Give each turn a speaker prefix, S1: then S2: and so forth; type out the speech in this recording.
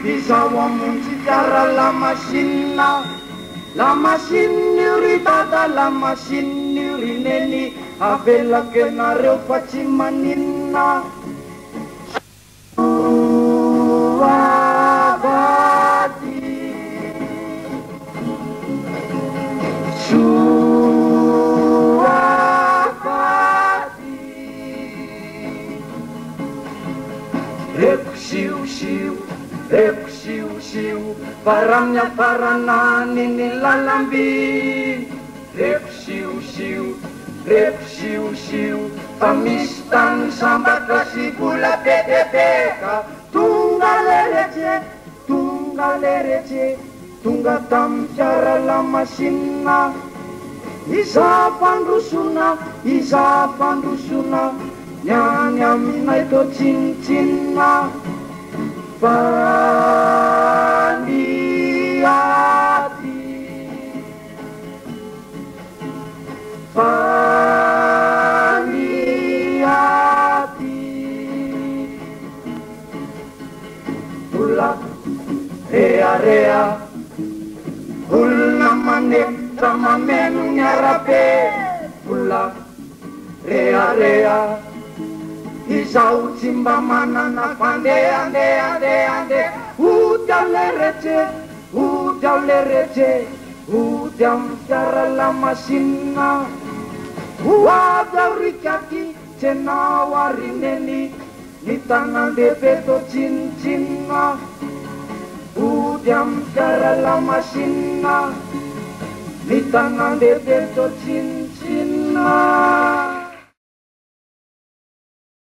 S1: izao amonjy fiara la machine ry dada la machine ry neny avelako anareo fa tsy maninona Reko siu paramnya paranani ni lalambi Reko siu pamistan sambat kasi gula beka Tungga lerece Tungga tam cara la masinna Isa pandusuna Nyanya minai to cincinna Pandiati Pula rea Pula manek sama menunya rape Pula rea Izau cimba mana na pande ande Udam lerece Udam cara la masinna Wadau rikaki cenawari neni Di tangan bebeto cincinna Udam cara la masinna Di tangan bebeto cincinna